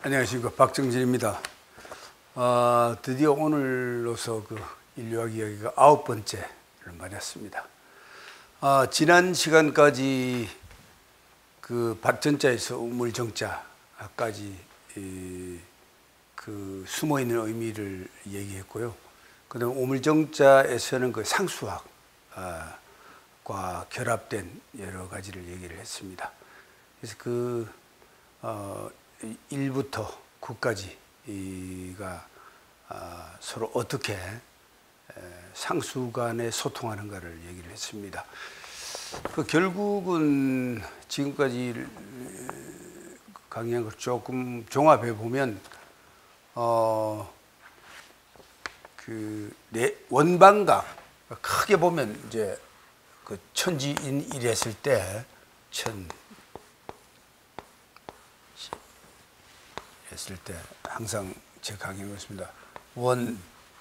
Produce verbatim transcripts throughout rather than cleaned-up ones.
안녕하십니까, 박정진입니다. 아, 드디어 오늘로서 그 인류학 이야기가 아홉 번째를 맞았습니다. 아, 지난 시간까지 그 밭전자에서 우물정자까지 이, 그 숨어 있는 의미를 얘기했고요. 그다음 우물정자에서는 그 상수학과 결합된 여러 가지를 얘기를 했습니다. 그래서 그 어, 일부터 구까지가 서로 어떻게 상수 간에 소통하는가를 얘기를 했습니다. 그 결국은 지금까지 강의한 걸 조금 종합해 보면 어, 그 원방각 크게 보면 이제 그 천지인 일했을 때 천 했을 때 항상 제 강의가 있습니다. 원,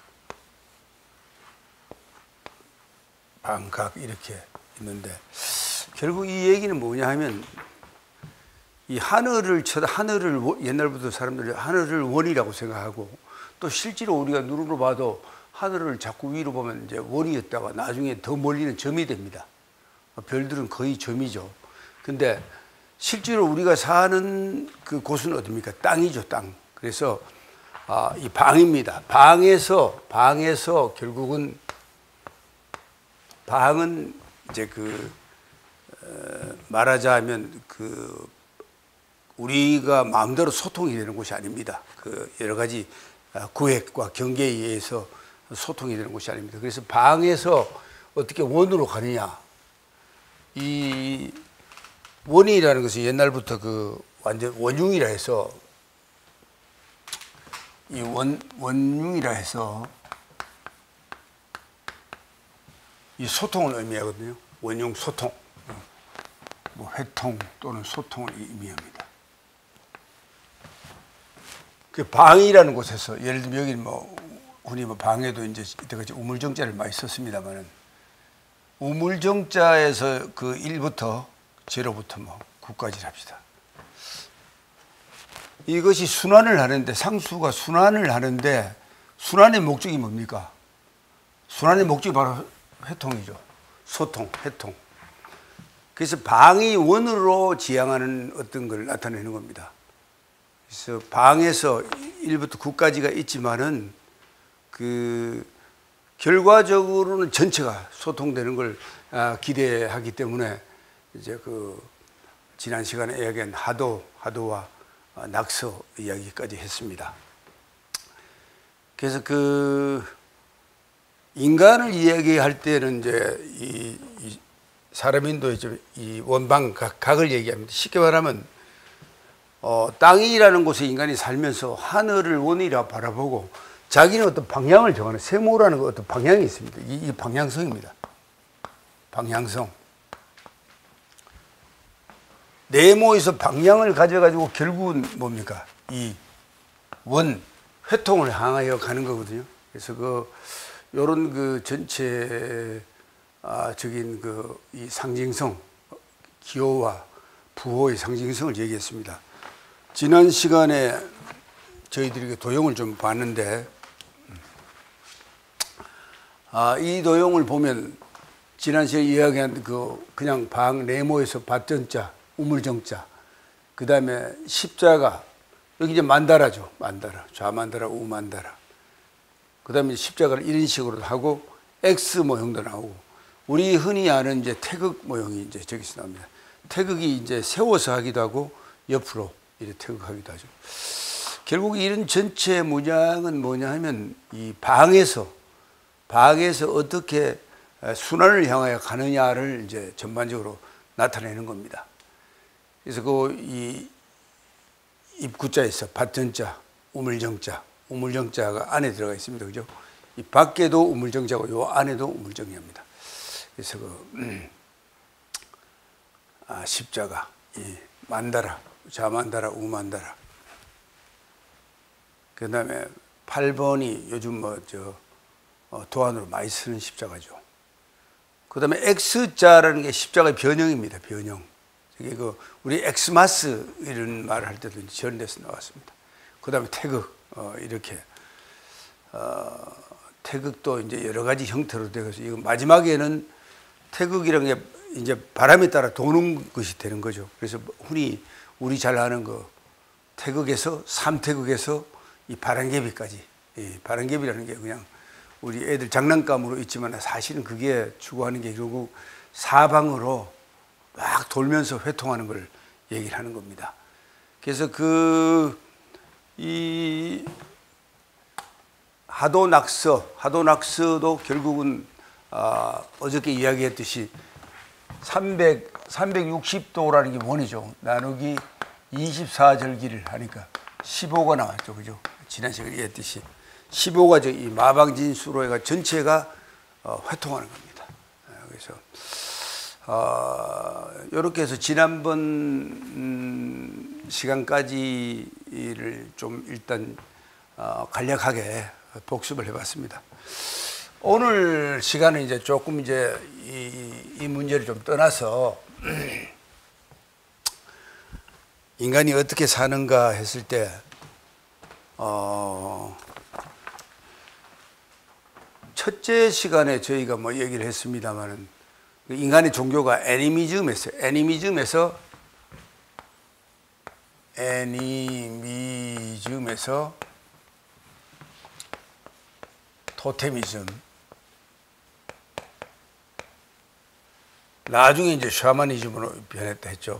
방각 이렇게 있는데 결국 이 얘기는 뭐냐 하면 이 하늘을 쳐다 하늘을 옛날부터 사람들이 하늘을 원이라고 생각하고 또 실제로 우리가 눈으로 봐도 하늘을 자꾸 위로 보면 이제 원이었다가 나중에 더 멀리는 점이 됩니다. 별들은 거의 점이죠. 근데 실제로 우리가 사는 그 곳은 어딥니까? 땅이죠, 땅. 그래서 아, 이 방입니다. 방에서 방에서 결국은 방은 이제 그 어, 말하자면 그 우리가 마음대로 소통이 되는 곳이 아닙니다. 그 여러 가지 구획과 경계에 의해서 소통이 되는 곳이 아닙니다. 그래서 방에서 어떻게 원으로 가느냐? 이 원이라는 것은 옛날부터 그 완전 원흉이라 해서 이 원, 원흉이라 해서 이 소통을 의미하거든요. 원흉 소통. 뭐 회통 또는 소통을 의미합니다. 그 방이라는 곳에서 예를 들면 여기 뭐 흔히 뭐 방에도 이제 이때까지 우물정자를 많이 썼습니다만은 우물정자에서 그 일부터 제로부터 뭐 구까지 합시다. 이것이 순환을 하는데 상수가 순환을 하는데 순환의 목적이 뭡니까? 순환의 목적이 바로 회통이죠. 소통, 회통. 그래서 방이 원으로 지향하는 어떤 걸 나타내는 겁니다. 그래서 방에서 일부터 구까지가 있지만은 그 결과적으로는 전체가 소통되는 걸 기대하기 때문에 이제 그 지난 시간에 이야기한 하도, 하도와 낙서 이야기까지 했습니다. 그래서 그 인간을 이야기할 때는 이제 이, 이 사람인도의 이 원방 각을 얘기합니다. 쉽게 말하면 어, 땅이라는 곳에 인간이 살면서 하늘을 원이라 바라보고 자기는 어떤 방향을 정하는 세모라는 어떤 방향이 있습니다. 이, 이 방향성입니다. 방향성. 네모에서 방향을 가져가지고 결국은 뭡니까? 이 원, 회통을 향하여 가는 거거든요. 그래서 그, 요런 그 전체, 아, 적인 그, 이 상징성, 기호와 부호의 상징성을 얘기했습니다. 지난 시간에 저희들이 도형을 좀 봤는데, 아, 이 도형을 보면 지난 시간에 이야기한 그, 그냥 방 네모에서 밭전자, 우물정자, 그 다음에 십자가, 여기 이제 만다라죠. 만다라. 좌만다라, 우만다라. 그 다음에 십자가를 이런 식으로 하고, X 모형도 나오고, 우리 흔히 아는 이제 태극 모형이 이제 저기서 나옵니다. 태극이 이제 세워서 하기도 하고, 옆으로 이렇게 태극하기도 하죠. 결국 이런 전체 문양은 뭐냐 하면, 이 방에서, 방에서 어떻게 순환을 향하여 가느냐를 이제 전반적으로 나타내는 겁니다. 그래서 그 이 입구자에서 밭전자, 우물정자, 우물정자가 안에 들어가 있습니다. 그죠? 이 밖에도 우물정자고 요 안에도 우물정자입니다. 그래서 그 음, 아, 십자가, 이 만다라, 좌만다라, 우만다라. 그 다음에 팔 번이 요즘 뭐 저 어, 도안으로 많이 쓰는 십자가죠. 그 다음에 X자라는 게 십자가의 변형입니다. 변형. 이게 그 우리 엑스마스 이런 말을 할 때도 저런 데서 나왔습니다. 그다음에 태극, 어, 이렇게 어, 태극도 이제 여러 가지 형태로 되어서 이거 마지막에는 태극이라는 게 이제 바람에 따라 도는 것이 되는 거죠. 그래서 흔히 우리 잘 아는 거 태극에서 삼태극에서 이 바람개비까지, 이 바람개비라는 게 그냥 우리 애들 장난감으로 있지만 사실은 그게 추구하는 게 결국 사방으로 막 돌면서 회통하는 걸 얘기를 하는 겁니다. 그래서 그 이 하도낙서, 하도낙서도 결국은 아, 어저께 이야기했듯이 삼백, 삼백육십 도라는 게 뭐죠? 나누기 이십사 절기를 하니까 십오가 나왔죠. 그죠? 지난 시간에 얘기했듯이 십오가 이 마방진수로가 전체가 어, 회통하는 겁니다. 그래서 어, 이렇게 해서 지난번 음, 시간까지를 좀 일단 어, 간략하게 복습을 해봤습니다. 오늘 시간은 이제 조금 이제 이, 이 문제를 좀 떠나서 인간이 어떻게 사는가 했을 때, 어, 첫째 시간에 저희가 뭐 얘기를 했습니다만은 인간의 종교가 애니미즘에서, 애니미즘에서, 애니미즘에서 토테미즘, 나중에 이제 샤머니즘으로 변했다 했죠.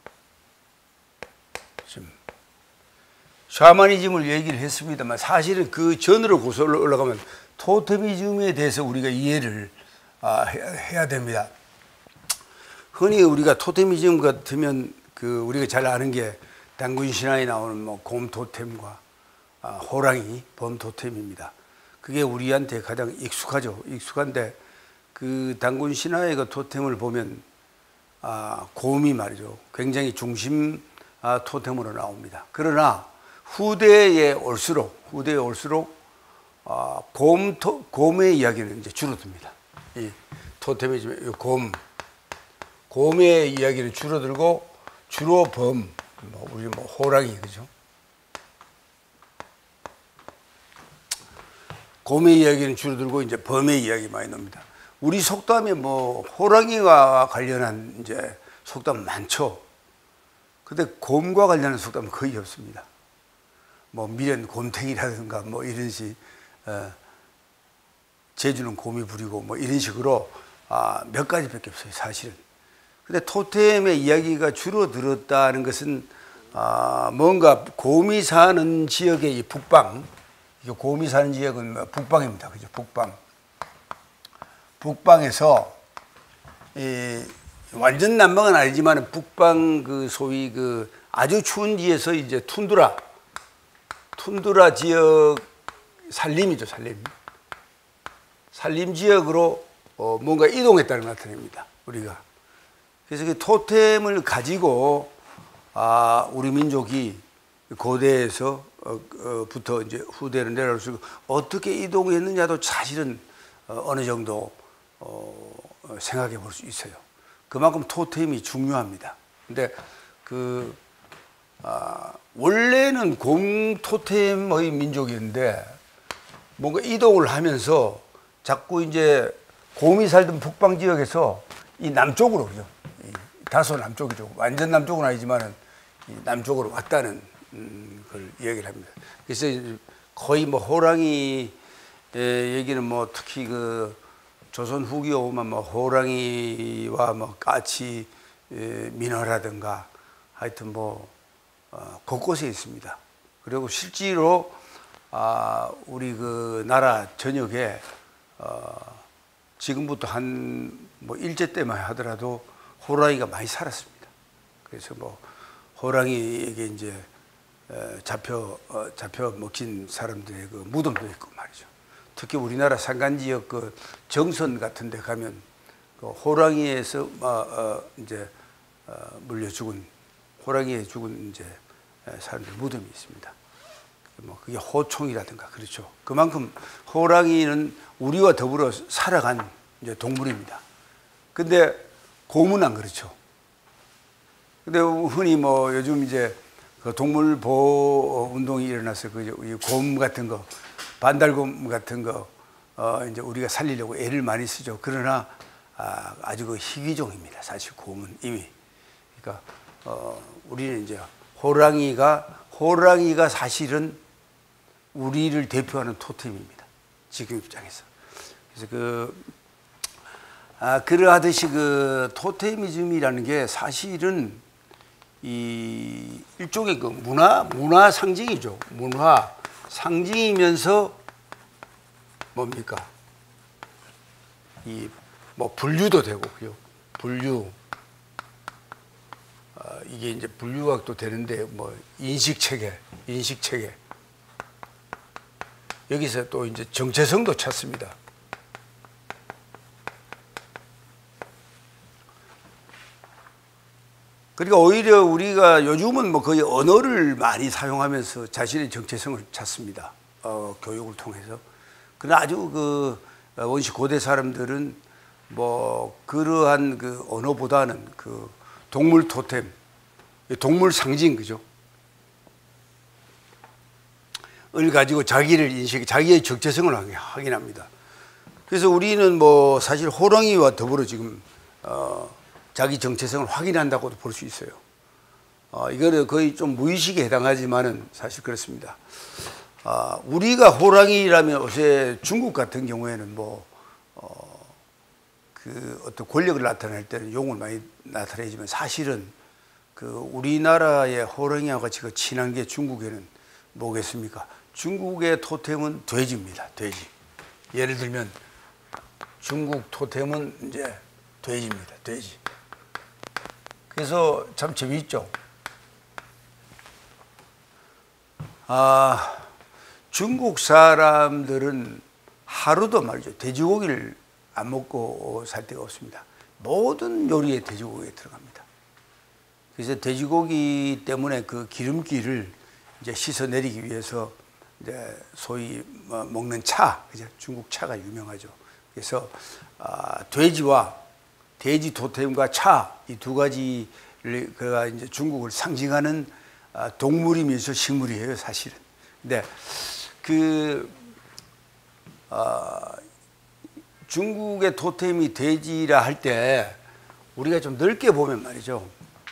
지금 샤머니즘을 얘기를 했습니다만 사실은 그 전으로 고서 올라가면 토테미즘에 대해서 우리가 이해를 아, 해야 됩니다. 흔히 우리가 토테미즘 같으면 그 우리가 잘 아는 게 단군 신화에 나오는 뭐 곰 토템과 아, 호랑이 범 토템입니다. 그게 우리한테 가장 익숙하죠. 익숙한데 그 단군 신화의 그 토템을 보면 아, 곰이 말이죠. 굉장히 중심 아, 토템으로 나옵니다. 그러나 후대에 올수록 후대에 올수록 아, 곰 토, 곰의 이야기는 이제 줄어듭니다. 이 토템이지만 곰 곰의 이야기는 줄어들고 주로 범, 뭐 우리 뭐 호랑이 그죠? 곰의 이야기는 줄어들고 이제 범의 이야기 많이 나옵니다. 우리 속담에 뭐 호랑이와 관련한 이제 속담 많죠. 근데 곰과 관련한 속담은 거의 없습니다. 뭐 미련 곰탱이라든가 뭐 이런 식, 어, 제주는 곰이 부리고 뭐 이런 식으로 아, 몇 가지밖에 없어요, 사실은. 근데 토템의 이야기가 줄어들었다는 것은 아, 뭔가 곰이 사는 지역의 이 북방, 곰이 사는 지역은 북방입니다, 그죠? 북방. 북방에서 이 완전 남방은 아니지만 북방 그 소위 그 아주 추운 지에서 이제 툰드라, 툰드라 지역 산림이죠, 산림. 산림 지역으로 어 뭔가 이동했다는 걸 나타냅니다, 우리가. 그래서 그 토템을 가지고 아 우리 민족이 고대에서 어, 어, 부터 이제 후대로 내려올수록 어떻게 이동했느냐도 사실은 어, 어느 정도 어, 생각해 볼 수 있어요. 그만큼 토템이 중요합니다. 근데 그 아, 원래는 곰 토템의 민족인데 뭔가 이동을 하면서 자꾸 이제 곰이 살던 북방 지역에서 이 남쪽으로 그죠? 이 다소 남쪽이죠. 완전 남쪽은 아니지만은 이 남쪽으로 왔다는 음, 걸 이야기를 합니다. 그래서 거의 뭐 호랑이 얘기는 뭐 특히 그 조선 후기 오면 뭐 호랑이와 뭐 까치 민화라든가 하여튼 뭐 어, 곳곳에 있습니다. 그리고 실제로 아, 우리 그 나라 전역에 어, 지금부터 한 뭐 일제 때만 하더라도 호랑이가 많이 살았습니다. 그래서 뭐 호랑이에게 이제 잡혀 어, 잡혀 먹힌 사람들의 그 무덤도 있고 말이죠. 특히 우리나라 산간지역 그 정선 같은 데 가면 그 호랑이에서 어, 어, 이제 어, 물려 죽은 호랑이에 죽은 이제 사람들 무덤이 있습니다. 뭐 그게 호총이라든가 그렇죠. 그만큼 호랑이는 우리와 더불어 살아간 이제 동물입니다. 근데 곰은 안 그렇죠. 근데 흔히 뭐 요즘 이제 그 그 동물 보호 운동이 일어나서 그 곰 같은 거, 반달곰 같은 거 어 이제 우리가 살리려고 애를 많이 쓰죠. 그러나 아, 아주 그 희귀종입니다. 사실 곰은 이미. 그러니까 어 우리는 이제 호랑이가 호랑이가 사실은 우리를 대표하는 토템입니다. 지금 입장에서. 그래서 그 아, 그러하듯이 그 토테미즘이라는 게 사실은 이 일종의 그 문화, 문화 상징이죠. 문화 상징이면서 뭡니까? 이 뭐 분류도 되고, 그죠? 분류. 어, 이게 이제 분류학도 되는데, 뭐 인식 체계, 인식 체계. 여기서 또 이제 정체성도 찾습니다. 그러니까 오히려 우리가 요즘은 뭐 거의 언어를 많이 사용하면서 자신의 정체성을 찾습니다. 어, 교육을 통해서. 그러나 아주 그 원시 고대 사람들은 뭐 그러한 그 언어보다는 그 동물 토템, 동물 상징, 그죠? 을 가지고 자기를 인식, 자기의 정체성을 확인합니다. 그래서 우리는 뭐 사실 호랑이와 더불어 지금 어, 자기 정체성을 확인한다고도 볼 수 있어요. 어, 이거는 거의 좀 무의식에 해당하지만은 사실 그렇습니다. 어, 우리가 호랑이라면 요새 중국 같은 경우에는 뭐, 어, 그 어떤 권력을 나타낼 때는 용을 많이 나타내지만 사실은 그 우리나라의 호랑이와 같이 그 친한 게 중국에는 뭐겠습니까? 중국의 토템은 돼지입니다. 돼지. 예를 들면 중국 토템은 이제 돼지입니다. 돼지. 그래서 참 재미있죠. 아, 중국 사람들은 하루도 말이죠. 돼지고기를 안 먹고 살 데가 없습니다. 모든 요리에 돼지고기가 들어갑니다. 그래서 돼지고기 때문에 그 기름기를 이제 씻어내리기 위해서 이제 소위 먹는 차, 그죠? 중국 차가 유명하죠. 그래서 아, 돼지와 돼지 토템과 차 이 두 가지를 그가 이제 중국을 상징하는 아, 동물이면서 식물이에요, 사실은. 근데 그 아, 중국의 토템이 돼지라 할 때 우리가 좀 넓게 보면 말이죠.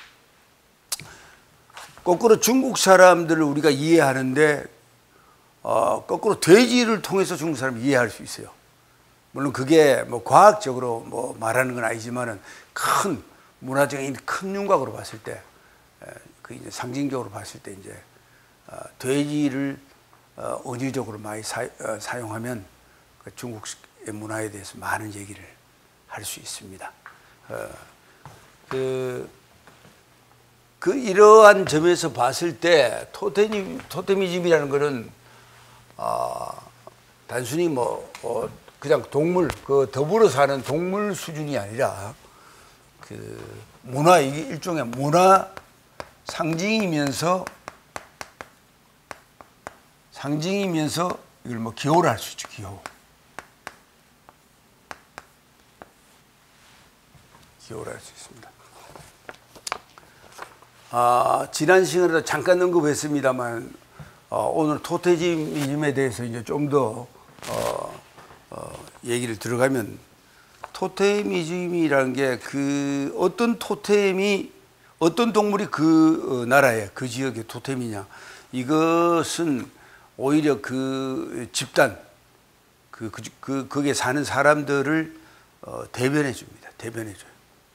거꾸로 중국 사람들을 우리가 이해하는데 어, 거꾸로 돼지를 통해서 중국 사람을 이해할 수 있어요. 물론 그게 뭐 과학적으로 뭐 말하는 건 아니지만은 큰 문화적인 큰 윤곽으로 봤을 때, 그 이제 상징적으로 봤을 때 이제 어, 돼지를 어, 언어적으로 많이 사, 어, 사용하면 그 중국의 문화에 대해서 많은 얘기를 할 수 있습니다. 어, 그, 그 이러한 점에서 봤을 때 토테미, 토테미즘이라는 것은 어, 단순히 뭐 어, 그냥 동물, 그 더불어 사는 동물 수준이 아니라 그 문화, 이게 일종의 문화 상징이면서 상징이면서 이걸 뭐 기호를 할 수 있죠. 기호. 기호를 할 수 있습니다. 아, 지난 시간에도 잠깐 언급했습니다만 어, 오늘 토테미즘에 대해서 이제 좀 더 어, 어, 얘기를 들어가면 토테미즘이라는 게 그 어떤 토템이 어떤 동물이 그 나라에 그 지역의 토템이냐, 이것은 오히려 그 집단 그, 그, 그 거기에 사는 사람들을 어, 대변해 줍니다. 대변해 줘요.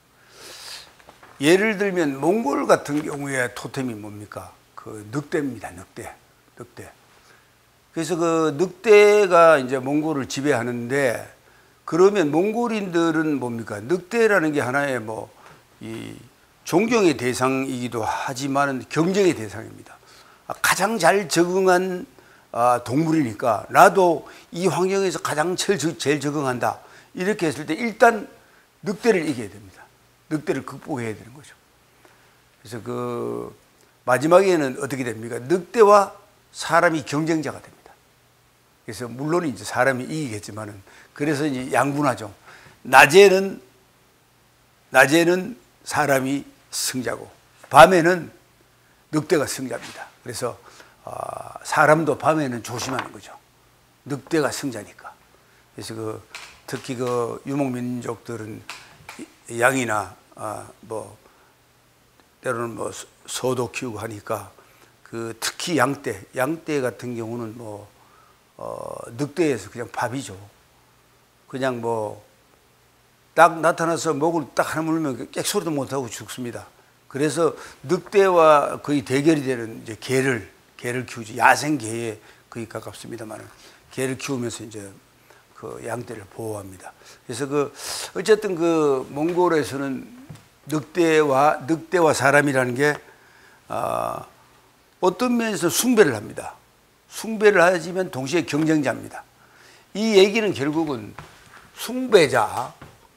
예를 들면 몽골 같은 경우에 토템이 뭡니까? 그 늑대입니다. 늑대. 늑대. 그래서 그 늑대가 이제 몽골을 지배하는데, 그러면 몽골인들은 뭡니까? 늑대라는 게 하나의 뭐 이 존경의 대상이기도 하지만 경쟁의 대상입니다. 가장 잘 적응한 동물이니까 나도 이 환경에서 가장 제일 적응한다. 이렇게 했을 때 일단 늑대를 이겨야 됩니다. 늑대를 극복해야 되는 거죠. 그래서 그 마지막에는 어떻게 됩니까? 늑대와 사람이 경쟁자가 됩니다. 그래서 물론 이제 사람이 이기겠지만은, 그래서 이제 양분하죠. 낮에는 낮에는 사람이 승자고 밤에는 늑대가 승자입니다. 그래서 어, 사람도 밤에는 조심하는 거죠. 늑대가 승자니까. 그래서 그 특히 그 유목민족들은 양이나 아, 뭐 때로는 뭐 소도 키우고 하니까 그 특히 양떼, 양떼 같은 경우는 뭐 어, 늑대에서 그냥 밥이죠. 그냥 뭐 딱 나타나서 목을 딱 하나 물면 객소리도 못하고 죽습니다. 그래서 늑대와 거의 대결이 되는 이제 개를 개를 키우죠. 야생 개에 거의 가깝습니다만 개를 키우면서 이제 그 양떼를 보호합니다. 그래서 그 어쨌든 그 몽골에서는 늑대와 늑대와 사람이라는 게 아, 어떤 면에서 숭배를 합니다. 숭배를 하지만 동시에 경쟁자입니다. 이 얘기는 결국은 숭배자,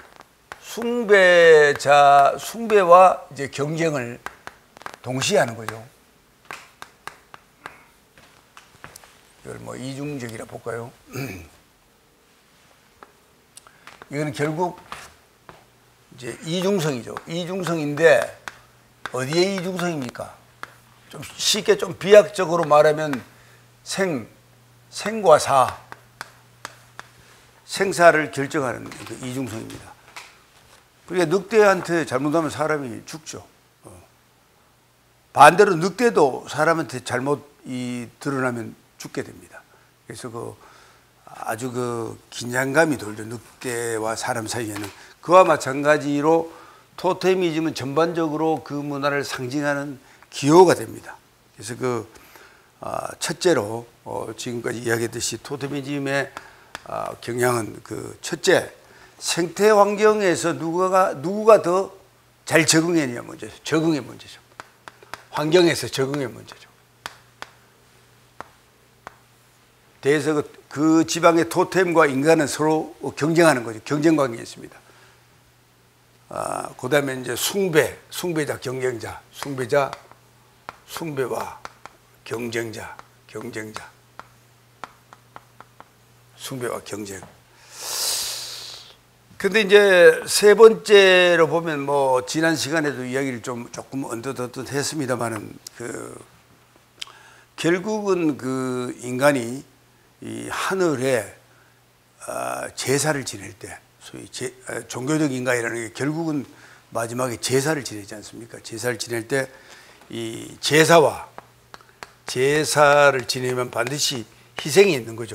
숭배자, 숭배와 이제 경쟁을 동시에 하는 거죠. 이걸 뭐 이중적이라 볼까요? 이거는 결국 이제 이중성이죠. 이중성인데 어디에 이중성입니까? 좀 쉽게 좀 비약적으로 말하면 생, 생과 사, 생사를 결정하는 그 이중성입니다. 그러니까 늑대한테 잘못하면 사람이 죽죠. 어. 반대로 늑대도 사람한테 잘못이 드러나면 죽게 됩니다. 그래서 그 아주 그 긴장감이 돌죠. 늑대와 사람 사이에는. 그와 마찬가지로 토테미즘은 전반적으로 그 문화를 상징하는 기호가 됩니다. 그래서 그 첫째로 지금까지 이야기했듯이 토테미즘의 경향은 그 첫째, 생태 환경에서 누구가 누구가 더 잘 적응했냐 문제죠. 적응의 문제죠. 환경에서 적응의 문제죠. 대해서 그, 그 지방의 토템과 인간은 서로 경쟁하는 거죠. 경쟁 관계에 있습니다. 아, 그 다음에 이제 숭배, 숭배자, 경쟁자, 숭배자, 숭배와 경쟁자, 경쟁자, 숭배와 경쟁. 근데 이제 세 번째로 보면 뭐 지난 시간에도 이야기를 좀 조금 언뜻언뜻 했습니다만은 그 결국은 그 인간이 이 하늘에 제사를 지낼 때 소위 제, 종교적 인간이라는 게 결국은 마지막에 제사를 지내지 않습니까? 제사를 지낼 때 이 제사와 제사를 지내면 반드시 희생이 있는 거죠.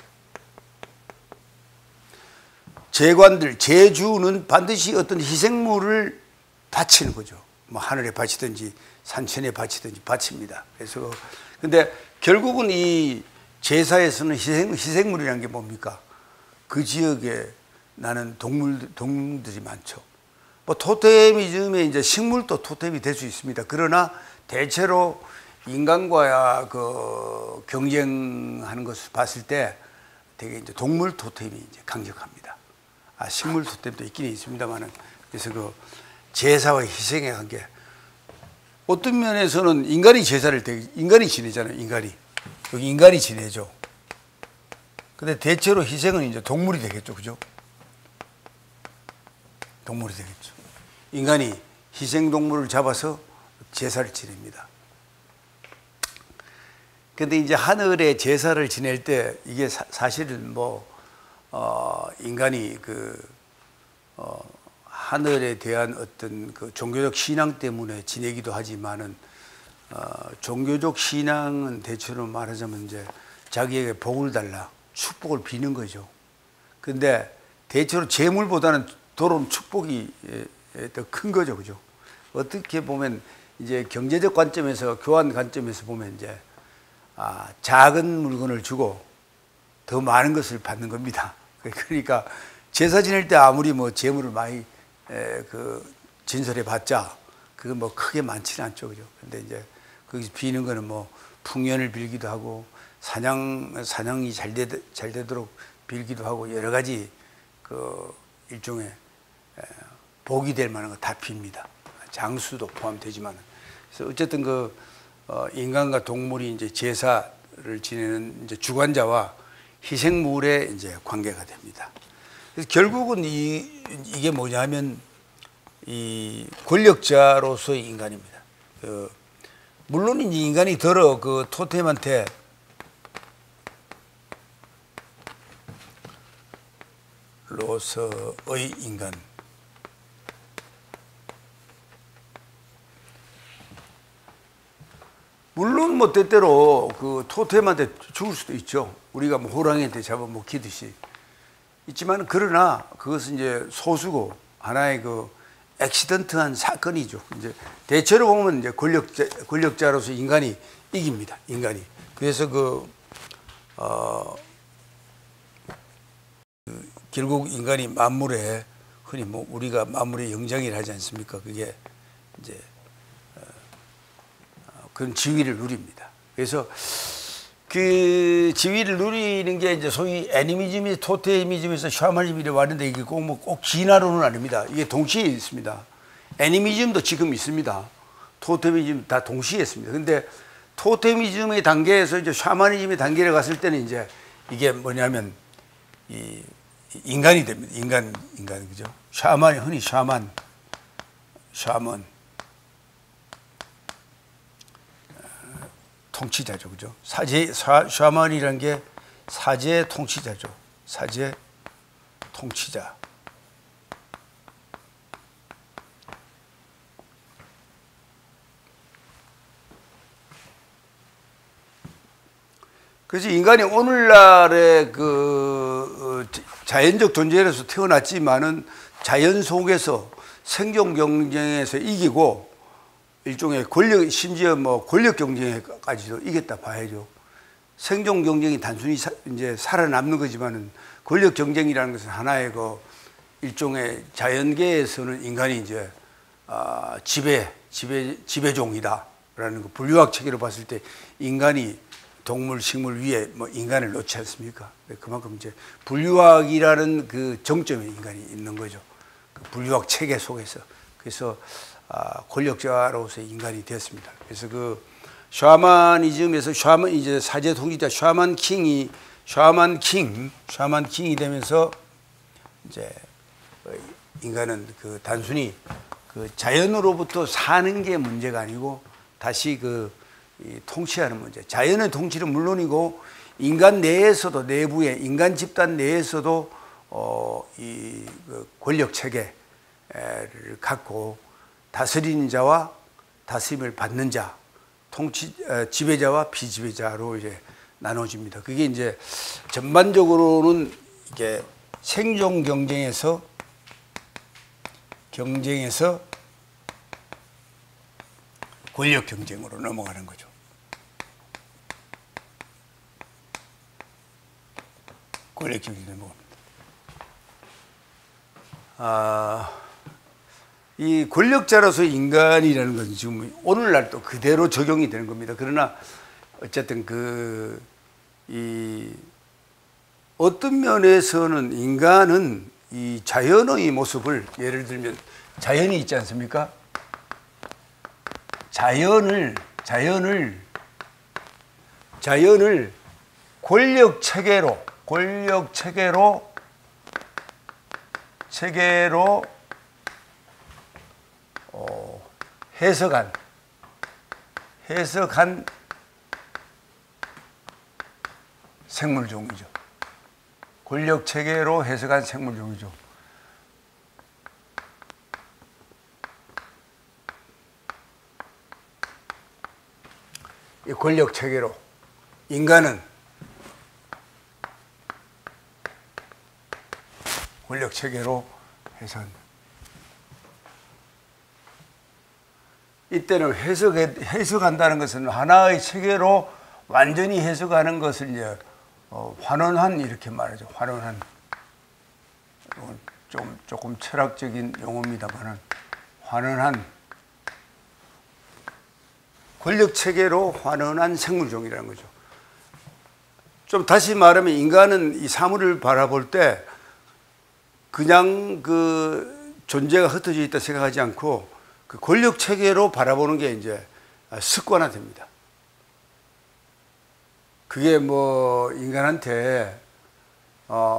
제관들, 제주는 반드시 어떤 희생물을 바치는 거죠. 뭐 하늘에 바치든지 산천에 바치든지 바칩니다. 그래서 근데 결국은 이 제사에서는 희생, 희생물이라는 게 뭡니까? 그 지역에 나는 동물, 동물들이 많죠. 뭐 토테미즘에 이제 식물도 토템이 될 수 있습니다. 그러나 대체로 인간과 그 경쟁하는 것을 봤을 때 되게 이제 동물 토템이 이제 강력합니다. 아, 식물 토템도 있긴 있습니다만은 그래서 그 제사와 희생의 관계. 어떤 면에서는 인간이 제사를 되게, 인간이 지내잖아요. 인간이. 여기 인간이 지내죠. 근데 대체로 희생은 이제 동물이 되겠죠. 그죠? 동물이 되겠죠. 인간이 희생동물을 잡아서 제사를 지냅니다. 근데 이제 하늘에 제사를 지낼 때 이게 사, 사실은 뭐, 어, 인간이 그, 어, 하늘에 대한 어떤 그 종교적 신앙 때문에 지내기도 하지만은 어, 종교적 신앙은 대체로 말하자면 이제 자기에게 복을 달라 축복을 비는 거죠. 근데 대체로 재물보다는 도로는 축복이 더 큰 거죠. 그죠? 어떻게 보면 이제 경제적 관점에서 교환 관점에서 보면 이제 아, 작은 물건을 주고 더 많은 것을 받는 겁니다. 그러니까 제사 지낼 때 아무리 뭐 재물을 많이 에, 그 진설해 봤자 그건 뭐 크게 많지는 않죠. 그죠? 근데 이제 거기서 비는 거는 뭐 풍년을 빌기도 하고 사냥, 사냥이 잘, 되, 잘 되도록 빌기도 하고 여러 가지 그 일종의 에, 복이 될 만한 거 다 빕니다. 장수도 포함되지만. 그래서 어쨌든 그 어, 인간과 동물이 이제 제사를 지내는 이제 주관자와 희생물의 이제 관계가 됩니다. 그래서 결국은 이, 이게 뭐냐면 이 권력자로서의 인간입니다. 그 물론 이제 인간이 더러 그 토템한테 로서의 인간. 물론 뭐 때때로 그 토템한테 죽을 수도 있죠. 우리가 뭐 호랑이한테 잡아먹히듯이 있지만, 그러나 그것은 이제 소수고 하나의 그 액시던트한 사건이죠. 이제 대체로 보면 이제 권력자, 권력자로서 인간이 이깁니다. 인간이. 그래서 그, 어, 그 결국 인간이 만물에, 흔히 뭐 우리가 만물의 영장이라 하지 않습니까? 그게 이제 어, 그런 지위를 누립니다. 그래서 그 지위를 누리는 게 이제 소위 애니미즘이 토테미즘에서 샤머니즘이 왔는데, 이게 꼭 뭐 꼭 진화론은 아닙니다. 이게 동시에 있습니다. 애니미즘도 지금 있습니다. 토테미즘 다 동시에 있습니다. 근데 토테미즘의 단계에서 이제 샤머니즘의 단계를 갔을 때는 이제 이게 뭐냐면 이 인간이 됩니다. 인간, 인간, 그죠? 샤만이, 흔히 샤만, 샤먼. 통치자죠, 그죠? 사제, 샤, 샤먼이라는 게 사제 통치자죠. 사제 통치자. 그래서 인간이 오늘날의 그 자연적 존재로서 태어났지만은 자연 속에서 생존 경쟁에서 이기고 일종의 권력, 심지어 뭐 권력 경쟁에까지도 이겼다 봐야죠. 생존 경쟁이 단순히 사, 이제 살아남는 거지만은 권력 경쟁이라는 것은 하나의 그 일종의 자연계에서는 인간이 이제 아, 지배, 지배, 지배종이다라는 그 분류학 체계로 봤을 때 인간이 동물, 식물 위에 뭐 인간을 놓지 않습니까? 그만큼 이제 분류학이라는 그 정점에 인간이 있는 거죠. 그 분류학 체계 속에서. 그래서 아, 권력자로서 인간이 되었습니다. 그래서 그 샤머니즘에서 샤먼 이제 사제 통치자 샤먼 킹이 샤먼 킹, 샤먼 킹이 되면서 이제 인간은 그 단순히 그 자연으로부터 사는 게 문제가 아니고 다시 그 이 통치하는 문제. 자연의 통치는 물론이고 인간 내에서도 내부에 인간 집단 내에서도 어, 이 그 권력 체계를 갖고 다스리는 자와 다스림을 받는 자, 통치 어, 지배자와 비지배자로 이제 나눠집니다. 그게 이제 전반적으로는 이게 생존 경쟁에서 경쟁에서 권력 경쟁으로 넘어가는 거죠. 권력 경쟁으로 넘어갑니다. 아, 이 권력자로서 인간이라는 것은 지금 오늘날 또 그대로 적용이 되는 겁니다. 그러나 어쨌든 그, 이, 어떤 면에서는 인간은 이 자연의 모습을 예를 들면 자연이 있지 않습니까? 자연을, 자연을, 자연을 권력 체계로, 권력 체계로, 체계로 어, 해석한, 해석한 생물종이죠. 권력 체계로 해석한 생물종이죠. 이 권력 체계로 인간은 권력 체계로 해석한다. 이때는 해석해, 해석한다는 것은 하나의 체계로 완전히 해석하는 것을 이제 어, 환원한 이렇게 말하죠. 환원한. 좀 조금 철학적인 용어입니다만은 환원한 권력 체계로 환원한 생물종이라는 거죠. 좀 다시 말하면 인간은 이 사물을 바라볼 때 그냥 그 존재가 흩어져 있다 생각하지 않고 그 권력 체계로 바라보는 게 이제 습관화됩니다. 그게 뭐 인간한테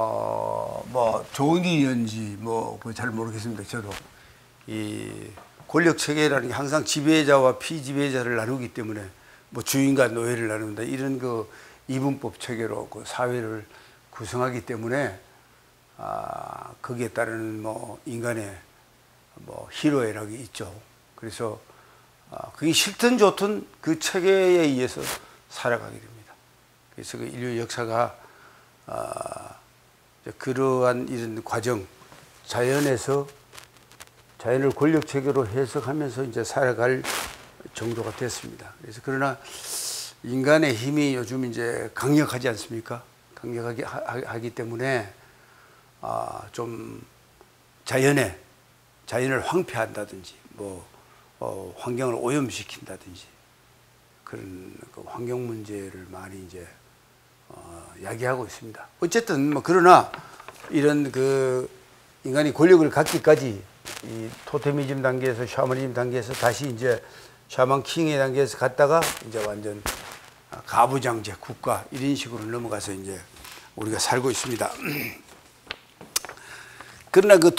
어 뭐 좋은 일이었는지 뭐 잘 모르겠습니다. 저도 이 권력 체계라는 게 항상 지배자와 피지배자를 나누기 때문에 뭐 주인과 노예를 나눈다 이런 그 이분법 체계로 그 사회를 구성하기 때문에 아 거기에 따르는 뭐 인간의 뭐 희로애락이 있죠. 그래서 아 그게 싫든 좋든 그 체계에 의해서 살아가게 됩니다. 그래서 그 인류 역사가 아 그러한 이런 과정 자연에서 자연을 권력 체계로 해석하면서 이제 살아갈 정도가 됐습니다. 그래서 그러나 인간의 힘이 요즘 이제 강력하지 않습니까? 강력하게 하기 때문에 아, 좀 자연에 자연을 황폐한다든지 뭐 어, 환경을 오염시킨다든지 그런 그 환경 문제를 많이 이제 어, 야기하고 있습니다. 어쨌든 뭐 그러나 이런 그 인간이 권력을 갖기까지 이 토테미즘 단계에서 샤머니즘 단계에서 다시 이제 샤먼 킹의 단계에서 갔다가 이제 완전 가부장제 국가 이런 식으로 넘어가서 이제 우리가 살고 있습니다. 그러나 그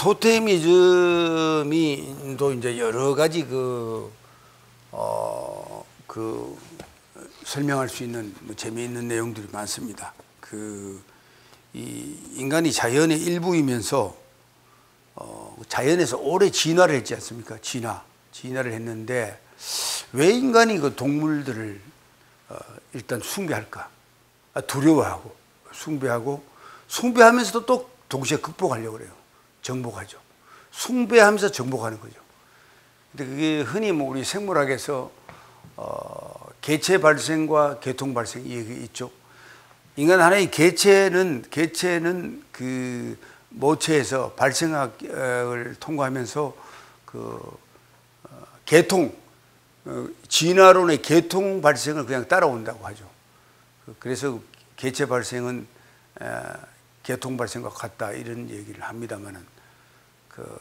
토테미즘이 또 이제 여러 가지 그, 어, 그 설명할 수 있는 뭐 재미있는 내용들이 많습니다. 그, 이 인간이 자연의 일부이면서 어, 자연에서 오래 진화를 했지 않습니까? 진화. 진화를 했는데 왜 인간이 그 동물들을 어, 일단 숭배할까? 아, 두려워하고 숭배하고 숭배하면서도 또 동시에 극복하려고 그래요. 정복하죠. 숭배하면서 정복하는 거죠. 근데 그게 흔히 뭐 우리 생물학에서 어, 개체 발생과 계통 발생 이 얘기 있죠. 인간 하나의 개체는 개체는 그 모체에서 발생학을 통과하면서 그 어, 계통 어, 진화론의 계통 발생을 그냥 따라온다고 하죠. 그래서 개체 발생은 에, 계통 발생과 같다 이런 얘기를 합니다만은 그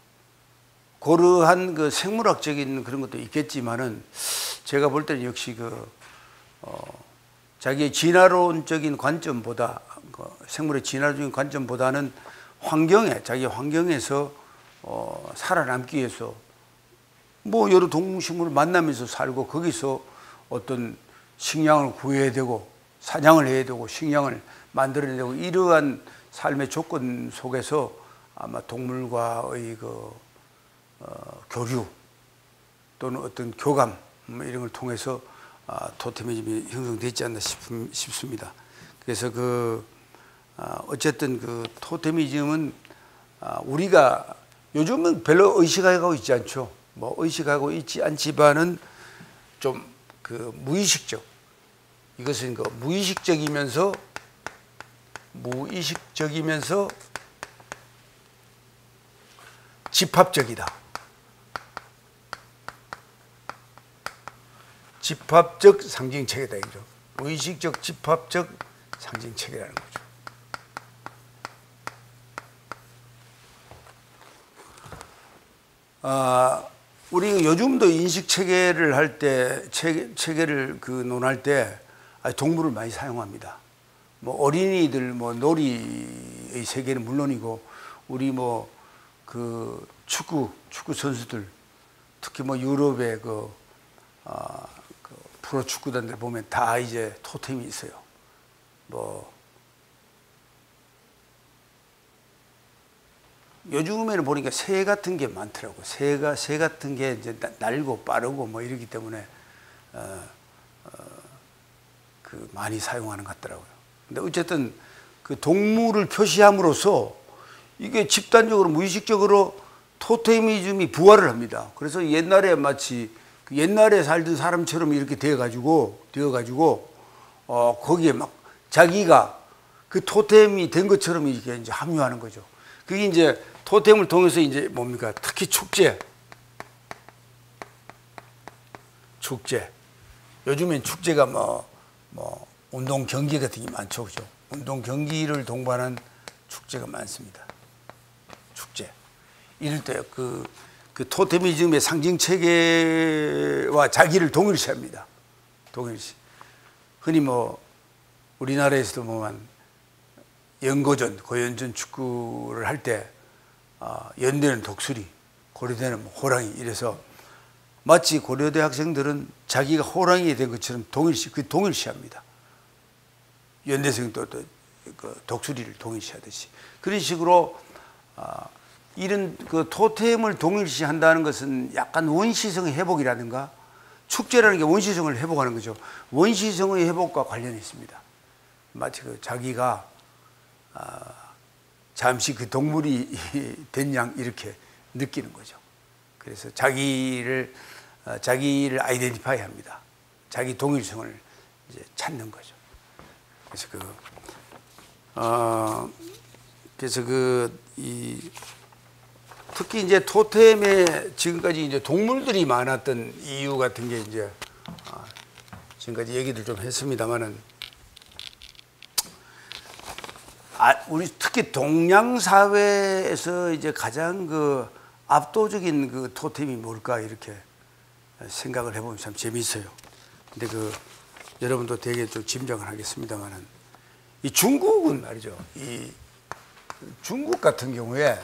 그러한 그 생물학적인 그런 것도 있겠지만은 제가 볼 때는 역시 그 어, 자기의 진화론적인 관점보다 그 생물의 진화적인 관점보다는 환경에 자기 환경에서 어, 살아남기 위해서 뭐 여러 동식물을 만나면서 살고 거기서 어떤 식량을 구해야 되고 사냥을 해야 되고 식량을 만들어야 되고 이러한 삶의 조건 속에서 아마 동물과의 그 어, 교류 또는 어떤 교감 뭐 이런 걸 통해서 아, 토테미즘이 형성되지 않나 싶음, 싶습니다. 그래서 그 아, 어쨌든 그 토테미즘은 아, 우리가 요즘은 별로 의식하고 있지 않죠. 뭐 의식하고 있지 않지만은 좀 그 무의식적 이것은 그 무의식적이면서 무의식적이면서 집합적이다. 집합적 상징체계다 이거죠. 무의식적 집합적 상징체계라는 거죠. 아, 우리 요즘도 인식 체계를 할 때 체계, 체계를 그 논할 때 동물을 많이 사용합니다. 뭐 어린이들 뭐 놀이의 세계는 물론이고 우리 뭐 그 축구 축구 선수들 특히 뭐 유럽의 그, 어, 그 프로 축구단들 보면 다 이제 토템이 있어요. 뭐 요즘에는 보니까 새 같은 게 많더라고. 새가 새 같은 게 이제 날고 빠르고 뭐 이러기 때문에 어, 어, 그 많이 사용하는 것 같더라고요. 근데 어쨌든 그 동물을 표시함으로써 이게 집단적으로 무의식적으로 토테미즘이 부활을 합니다. 그래서 옛날에 마치 그 옛날에 살던 사람처럼 이렇게 되어가지고 되어가지고 어 거기에 막 자기가 그 토템이 된 것처럼 이렇게 이제 합류하는 거죠. 그게 이제 토템을 통해서 이제 뭡니까? 특히 축제. 축제. 요즘엔 축제가 뭐, 뭐, 운동 경기 같은 게 많죠. 그죠? 운동 경기를 동반한 축제가 많습니다. 축제. 이럴 때 그, 그 토테미즘의 상징 체계와 자기를 동일시 합니다. 동일시. 흔히 뭐, 우리나라에서도 보면 연고전, 고연전 축구를 할 때 어, 연대는 독수리, 고려대는 뭐 호랑이 이래서 마치 고려대 학생들은 자기가 호랑이 된 것처럼 동일시, 그 동일시합니다. 연대생도 또 그 독수리를 동일시하듯이 그런 식으로 아, 이런 그 토템을 동일시한다는 것은 약간 원시성의 회복이라든가 축제라는 게 원시성을 회복하는 거죠. 원시성의 회복과 관련이 있습니다. 마치 그 자기가 아, 잠시 그 동물이 된 양 이렇게 느끼는 거죠. 그래서 자기를 어, 자기를 아이덴티파이 합니다. 자기 동일성을 이제 찾는 거죠. 그래서 그 어, 그래서 그 이 특히 이제 토템에 지금까지 이제 동물들이 많았던 이유 같은 게 이제 아, 지금까지 얘기를 좀 했습니다만은 아, 우리 특히 동양 사회에서 이제 가장 그 압도적인 그 토템이 뭘까 이렇게 생각을 해보면 참 재미있어요. 근데 그 여러분도 되게 좀 짐작을 하겠습니다만은 이 중국은 말이죠. 이 중국 같은 경우에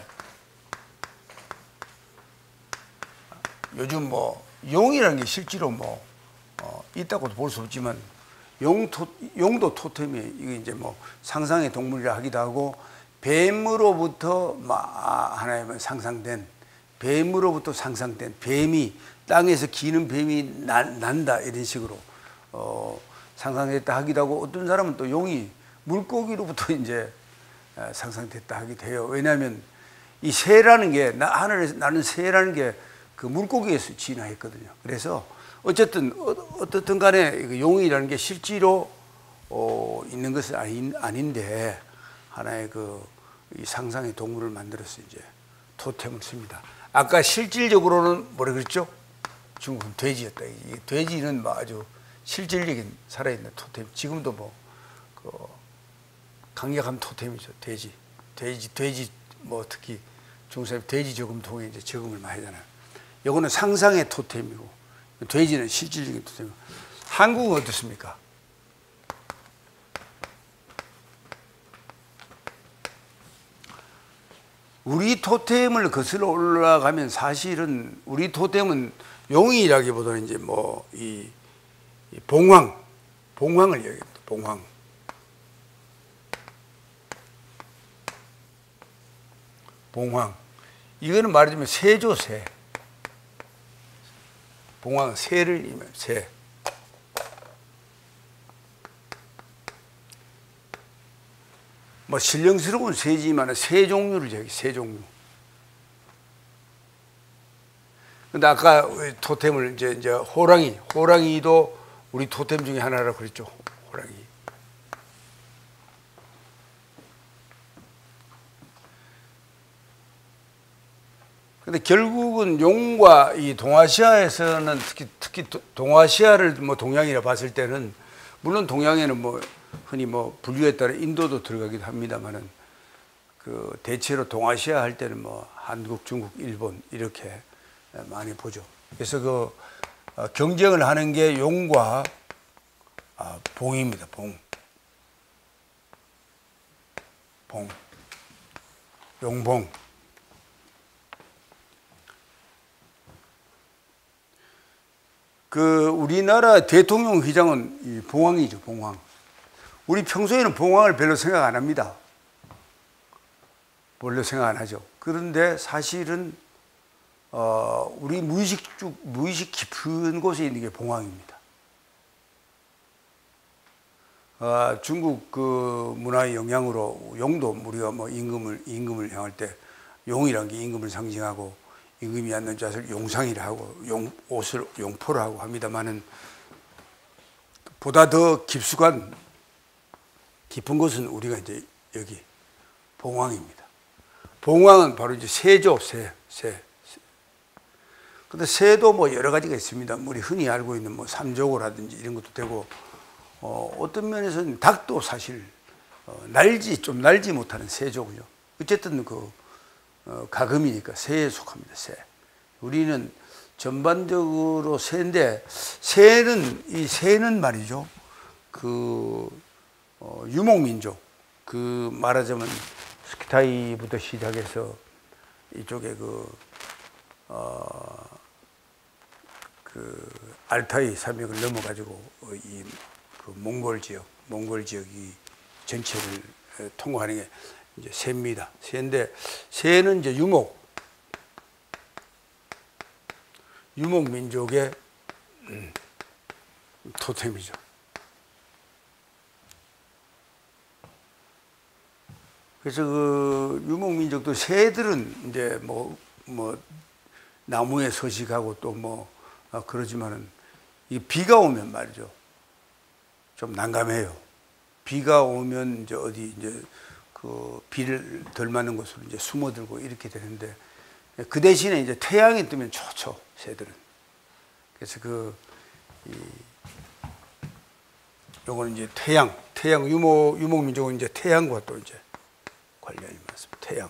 요즘 뭐 용이라는 게 실제로 뭐 어, 있다고도 볼 수 없지만 용 토, 용도 토템이 이게 이제 뭐 상상의 동물이라 하기도 하고 뱀으로부터 하나의 상상된 뱀으로부터 상상된 뱀이 땅에서 기는 뱀이 난, 난다 이런 식으로 어, 상상됐다 하기도 하고 어떤 사람은 또 용이 물고기로부터 이제 상상됐다 하기도 해요. 왜냐하면 이 새라는 게 나, 하늘에서 나는 새라는 게 그 물고기에서 진화했거든요. 그래서 어쨌든 어떻든 간에 용이라는 게 실제로 어, 있는 것은 아닌, 아닌데 하나의 그 이 상상의 동물을 만들어서 이제 토템을 씁니다. 아까 실질적으로는 뭐라 그랬죠? 중국은 돼지였다. 이 돼지는 뭐 아주 실질적인 살아있는 토템. 지금도 뭐 그 강력한 토템이죠. 돼지, 돼지, 돼지 뭐 특히 중국 사람 돼지 저금통에 이제 저금을 많이 하잖아요. 이거는 상상의 토템이고 돼지는 실질적인 토템이고. 한국은 어떻습니까? 우리 토템을 거슬러 올라가면 사실은 우리 토템은 용이라기보다는 이제 뭐 이 봉황, 봉황을 얘기합니다. 봉황. 봉황. 이거는 말하자면 새죠, 새. 봉황은 새를 의미해요, 새. 뭐 신령스러운 새지만 새 종류를 얘기해, 새 종류. 근데 아까 토템을 이제, 이제 호랑이, 호랑이도 우리 토템 중에 하나라고 그랬죠, 호랑이. 근데 결국은 용과 이 동아시아에서는 특히, 특히 동아시아를 뭐 동양이라 봤을 때는 물론 동양에는 뭐 흔히 뭐 분류에 따라 인도도 들어가기도 합니다만은 그 대체로 동아시아 할 때는 뭐 한국, 중국, 일본 이렇게 많이 보죠. 그래서 그 경쟁을 하는 게 용과 봉입니다. 봉. 봉. 용봉. 그 우리나라 대통령 휘장은 이 봉황이죠, 봉황. 우리 평소에는 봉황을 별로 생각 안 합니다. 별로 생각 안 하죠. 그런데 사실은 어, 우리 무의식 쭉 무의식 깊은 곳에 있는 게 봉황입니다. 어, 중국 그 문화의 영향으로 용도 우리가 뭐 임금을 임금을 향할 때 용이란 게 임금을 상징하고 임금이 앉는 자세를 용상이라 하고 용 옷을 용포라 하고 합니다만은 보다 더 깊숙한 깊은 곳은 우리가 이제 여기 봉황입니다. 봉황은 바로 이제 새죠, 새, 새. 근데 새도 뭐 여러 가지가 있습니다. 우리 흔히 알고 있는 뭐 삼조고라든지 이런 것도 되고, 어, 어떤 면에서는 닭도 사실 어, 날지 좀 날지 못하는 새조고요. 어쨌든 그 어, 가금이니까 새에 속합니다. 새. 우리는 전반적으로 새인데 새는 이 새는 말이죠. 그 어, 유목민족 그 말하자면 스키타이부터 시작해서 이쪽에 그 어, 그 알타이 산맥을 넘어가지고 이 그 몽골 지역, 몽골 지역이 전체를 통과하는 게 이제 새입니다. 새인데 새는 이제 유목, 유목 민족의 음, 토템이죠. 그래서 그 유목 민족도 새들은 이제 뭐 뭐 나무에 서식하고 또 뭐 아, 그러지만은 이 비가 오면 말이죠. 좀 난감해요. 비가 오면 이제 어디 이제 그 비를 덜 맞는 곳으로 이제 숨어들고 이렇게 되는데 그 대신에 이제 태양이 뜨면 좋죠, 새들은. 그래서 그, 이, 요거는 이제 태양, 태양, 유목, 유목민족은 이제 태양과 또 이제 관련이 많습니다. 태양.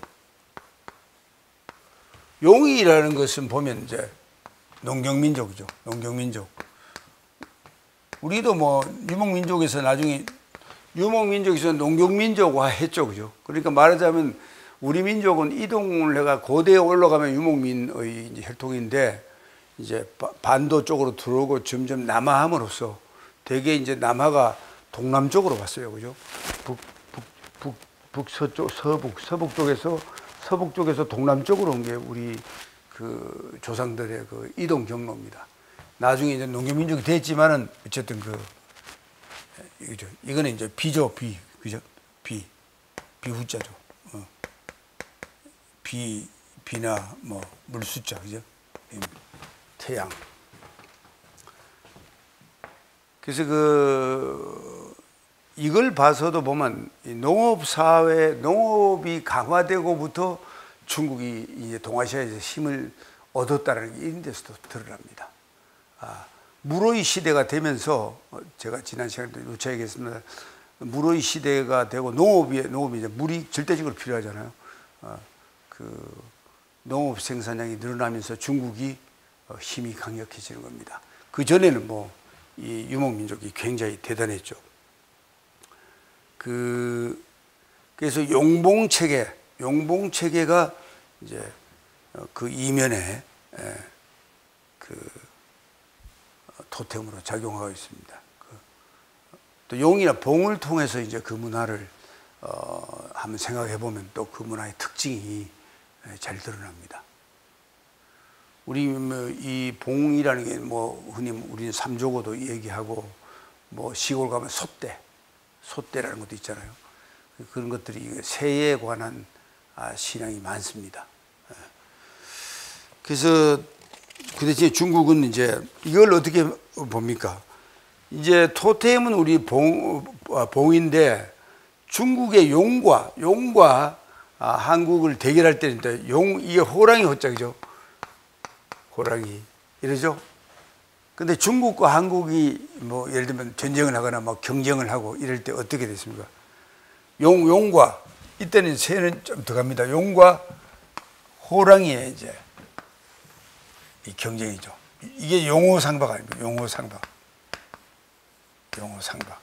용이라는 것은 보면 이제 농경민족이죠. 농경민족. 우리도 뭐 유목민족에서 나중에 유목민족에서 농경민족화 했죠. 그죠? 그러니까 말하자면 우리 민족은 이동을 해가 고대에 올라가면 유목민의 이제 혈통인데 이제 반도 쪽으로 들어오고 점점 남하함으로써 대개 이제 남하가 동남쪽으로 왔어요. 그죠? 북, 북, 북, 북서쪽, 서북, 서북 쪽에서 서북 쪽에서 동남쪽으로 온 게 우리 그 조상들의 그 이동 경로입니다. 나중에 이제 농경민족이 됐지만은 어쨌든 그 이거죠. 이거는 이제 비죠, 비, 그죠? 비, 비후자죠. 어. 비, 비나 뭐 물숫자, 그죠? 태양. 그래서 그 이걸 봐서도 보면 농업 사회, 농업이 강화되고부터 중국이 이제 동아시아에서 힘을 얻었다는 게 이런 데서도 드러납니다. 아, 무로이 시대가 되면서 제가 지난 시간에도 누차 얘기했습니다. 무로이 시대가 되고 농업이 농업이 이제 물이 절대적으로 필요하잖아요. 아, 그 농업 생산량이 늘어나면서 중국이 힘이 강력해지는 겁니다. 그 전에는 뭐 이 유목민족이 굉장히 대단했죠. 그 그래서 용봉 체계, 용봉 체계가 이제 그 이면에 그 토템으로 작용하고 있습니다. 그 또 용이나 봉을 통해서 이제 그 문화를 어 한번 생각해 보면 또 그 문화의 특징이 잘 드러납니다. 우리 뭐 이 봉이라는 게 뭐 흔히 우리는 삼조고도 얘기하고 뭐 시골 가면 소떼, 소떼라는 것도 있잖아요. 그런 것들이 새에 관한 신앙이 많습니다. 그래서 그 대신에 중국은 이제 이걸 어떻게 봅니까? 이제 토템은 우리 봉, 봉인데 중국의 용과 용과 아, 한국을 대결할 때는 용 이게 호랑이 호자죠. 호랑이 이러죠. 근데 중국과 한국이 뭐 예를 들면 전쟁을 하거나 뭐 경쟁을 하고 이럴 때 어떻게 됐습니까? 용 용과 이때는 새는 좀 더 갑니다. 용과 호랑이의 이제 이 경쟁이죠. 이게 용호상박 아닙니까? 용호상박. 용호상박.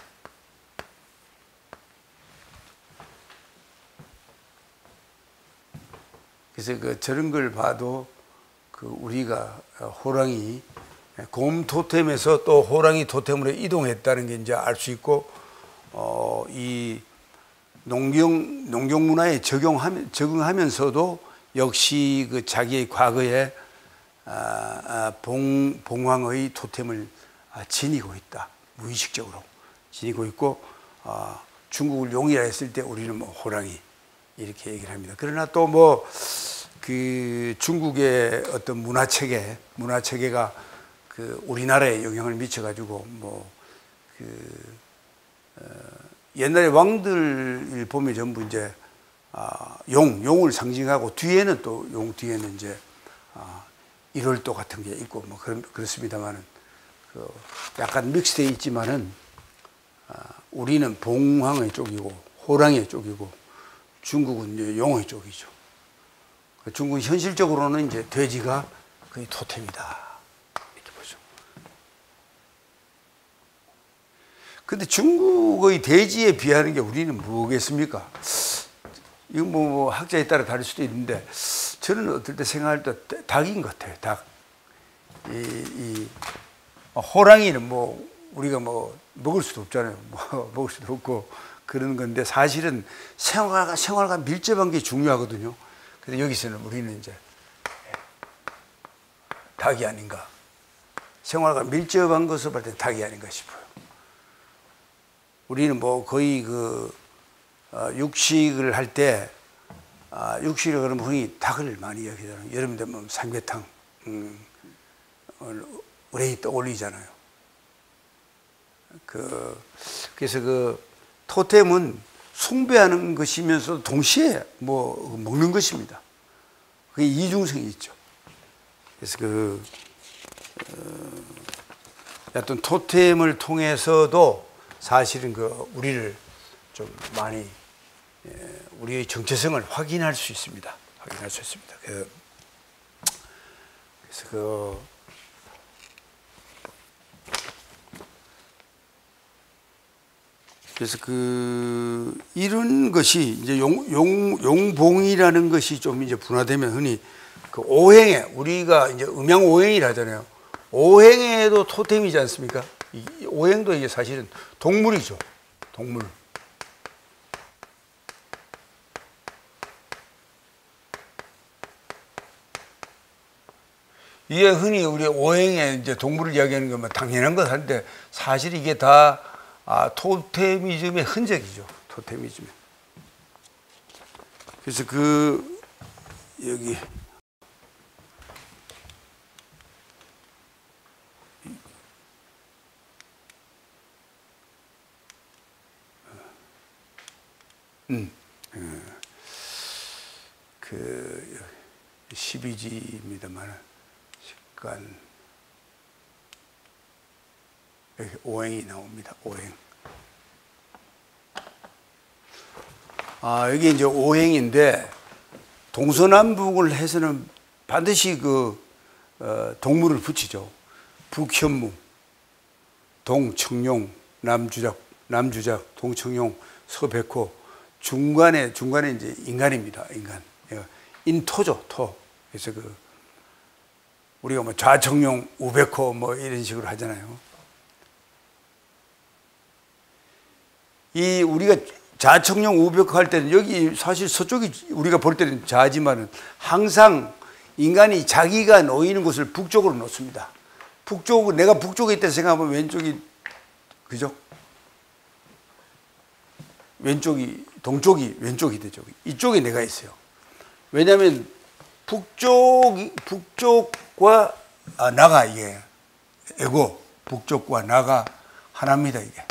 그래서 그 저런 걸 봐도 그 우리가 호랑이 곰 토템에서 또 호랑이 토템으로 이동했다는 게 이제 알 수 있고, 어, 이 농경 농경 문화에 적용하면 적응하면서도 역시 그 자기의 과거에 아, 아, 봉 봉황의 토템을 아, 지니고 있다. 무의식적으로 지니고 있고, 아, 중국을 용이라 했을 때 우리는 뭐 호랑이 이렇게 얘기를 합니다. 그러나 또 뭐 그 중국의 어떤 문화 체계, 문화 체계가 그 우리나라에 영향을 미쳐가지고 뭐 그 어, 옛날에 왕들 보면 전부 이제 아, 용, 용을 상징하고 뒤에는 또 용 뒤에는 이제 아, 일월도 같은 게 있고 뭐 그런 그렇습니다만은 그 약간 믹스돼 있지만은 아, 우리는 봉황의 쪽이고 호랑이의 쪽이고 중국은 이제 용의 쪽이죠. 중국은 현실적으로는 이제 돼지가 거의 토템이다 이렇게 보죠. 근데 중국의 돼지에 비하는 게 우리는 뭐겠습니까? 이건 뭐 학자에 따라 다를 수도 있는데 저는 어떨 때 생각할 때 닭인 것 같아요. 닭. 이, 이 호랑이는 뭐 우리가 뭐 먹을 수도 없잖아요. 뭐 먹을 수도 없고 그런 건데 사실은 생활과 생활과 밀접한 게 중요하거든요. 근데 여기서는 우리는 이제 닭이 아닌가. 생활과 밀접한 것을 볼 때 닭이 아닌가 싶어요. 우리는 뭐 거의 그 어, 육식을 할 때 아, 육식을 그러면 흔히 닭을 많이 이야기하잖아요. 여름 되면 삼계탕, 음, 의뢰이 떠올리잖아요. 그, 그래서 그 토템은 숭배하는 것이면서 동시에 뭐 먹는 것입니다. 그게 이중성이 있죠. 그래서 그, 어, 어떤 토템을 통해서도 사실은 그 우리를 좀 많이 우리의 정체성을 확인할 수 있습니다. 확인할 수 있습니다. 그래서 그 그래서 그 이런 것이 이제 용, 용, 용봉이라는 것이 좀 이제 분화되면 흔히 그 오행에 우리가 이제 음양 오행이라 하잖아요. 오행에도 토템이지 않습니까? 이 오행도 이게 사실은 동물이죠. 동물. 이게 흔히 우리 오행에 이제 동물을 이야기하는 거면 당연한 것 한데 사실 이게 다 아, 토테미즘의 흔적이죠. 토테미즘. 그래서 그 여기 음, 그 십이 지입니다만 식간 여기 오행이 나옵니다. 오행. 아, 여기 이제 오행인데 동서남북을 해서는 반드시 그 어, 동물을 붙이죠. 북현무, 동청룡, 남주작, 남주작, 동청룡, 서백호. 중간에 중간에 이제 인간입니다. 인간. 인토죠. 토. 그래서 그 우리가 뭐 좌청룡, 우백호 뭐 이런 식으로 하잖아요. 이 우리가 좌청룡, 우백호 할 때는 여기 사실 서쪽이 우리가 볼 때는 좌지만은 항상 인간이 자기가 놓이는 곳을 북쪽으로 놓습니다. 북쪽, 내가 북쪽에 있다 생각하면 왼쪽이 그죠? 왼쪽이 동쪽이 왼쪽이 되죠. 이쪽에 내가 있어요. 왜냐하면 북쪽 북쪽과 아, 나가 이게 에고 북쪽과 나가 하나입니다 이게.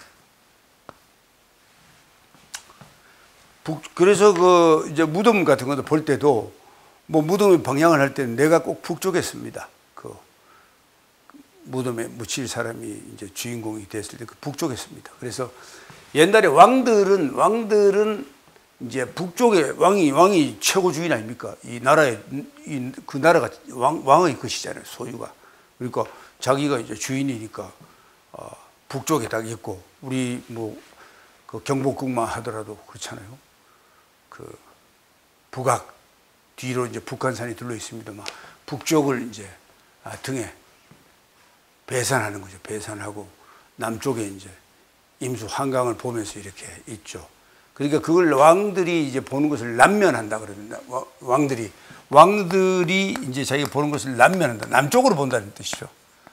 북 그래서 그 이제 무덤 같은 것도 볼 때도 뭐 무덤의 방향을 할 때는 내가 꼭 북쪽에 씁니다. 그 무덤에 묻힐 사람이 이제 주인공이 됐을 때 그 북쪽에 씁니다. 그래서 옛날에 왕들은 왕들은 이제 북쪽에 왕이 왕이 최고 주인 아닙니까? 이 나라의 이, 그 나라가 왕, 왕의 것이잖아요. 소유가. 그러니까 자기가 이제 주인이니까 어, 북쪽에 딱 있고 우리 뭐 그 경복궁만 하더라도 그렇잖아요. 그 북악 뒤로 이제 북한산이 둘러 있습니다만 북쪽을 이제 아, 등에 배산하는 거죠. 배산하고 남쪽에 이제 임수 한강을 보면서 이렇게 있죠. 그러니까 그걸 왕들이 이제 보는 것을 남면한다 그럽니다. 왕들이 왕들이 이제 자기가 보는 것을 남면한다. 남쪽으로 본다는 뜻이죠.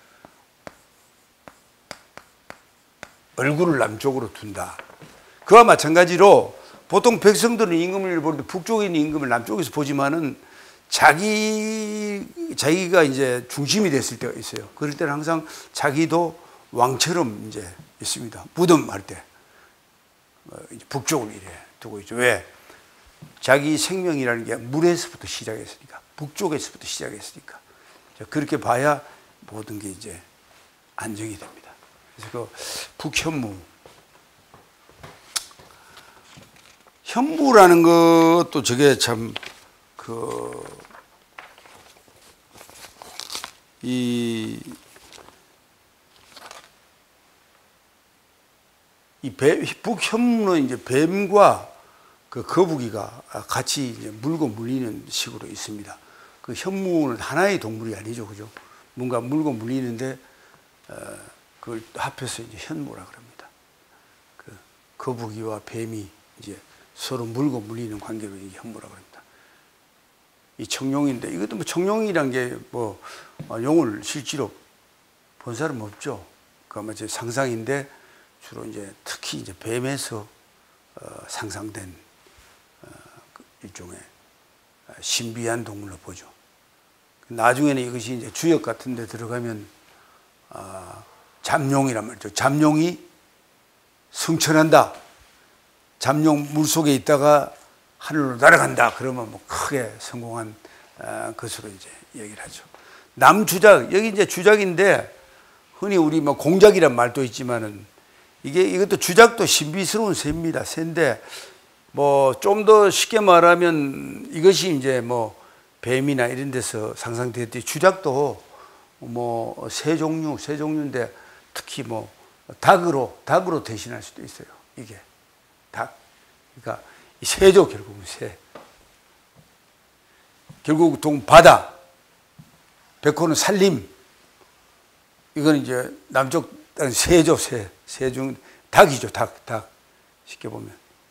얼굴을 남쪽으로 둔다. 그와 마찬가지로 보통 백성들은 임금을 볼 때 북쪽에 있는 임금을 남쪽에서 보지만은 자기 자기가 이제 중심이 됐을 때가 있어요. 그럴 때는 항상 자기도 왕처럼 이제 있습니다. 무덤 할 때 북쪽을 이래 두고 있죠. 왜? 자기 생명이라는 게 물에서부터 시작했으니까, 북쪽에서부터 시작했으니까. 그렇게 봐야 모든 게 이제 안정이 됩니다. 그래서 그 북현무, 현무라는 것도 저게 참 그 이 이 북현무는 이제 뱀과 그 거북이가 같이 이제 물고 물리는 식으로 있습니다. 그 현무는 하나의 동물이 아니죠, 그죠? 뭔가 물고 물리는데 어, 그걸 합해서 이제 현무라 그럽니다. 그 거북이와 뱀이 이제 서로 물고 물리는 관계로 이게 현무라 그럽니다. 이 청룡인데 이것도 뭐 청룡이란 게 뭐 용을 실제로 본 사람 없죠. 그 아마 제 상상인데 주로 이제 특히 이제 뱀에서 어, 상상된 어, 그 일종의 신비한 동물로 보죠. 나중에는 이것이 이제 주역 같은 데 들어가면 아, 잠룡이란 말이죠. 잠룡이 승천한다. 잠룡 물속에 있다가 하늘로 날아간다. 그러면 뭐 크게 성공한 아, 것으로 이제 얘기를 하죠. 남주작, 여기 이제 주작인데 흔히 우리 뭐 공작이란 말도 있지만은 이게 이것도 주작도 신비스러운 새입니다. 새인데 뭐 좀 더 쉽게 말하면 이것이 이제 뭐 뱀이나 이런 데서 상상되었듯이 주작도 뭐 새 종류, 새 종류인데 특히 뭐 닭으로 닭으로 대신할 수도 있어요. 이게 닭, 그러니까 이 새죠 결국은 새. 결국 동 바다, 백호는 산림. 이건 이제 남쪽 새죠 새, 새 중 닭이죠 닭, 닭 쉽게 보면.